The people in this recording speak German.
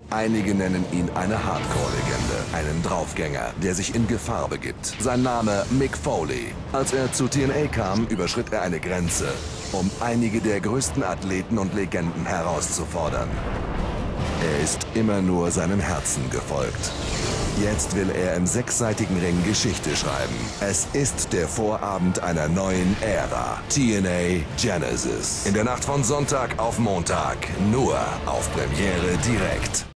Einige nennen ihn eine Hardcore-Legende, einen Draufgänger, der sich in Gefahr begibt. Sein Name Mick Foley. Als er zu TNA kam, überschritt er eine Grenze, um einige der größten Athleten und Legenden herauszufordern. Er ist immer nur seinem Herzen gefolgt. Jetzt will er im sechsseitigen Ring Geschichte schreiben. Es ist der Vorabend einer neuen Ära. TNA Genesis. In der Nacht von Sonntag auf Montag. Nur auf Premiere Direkt.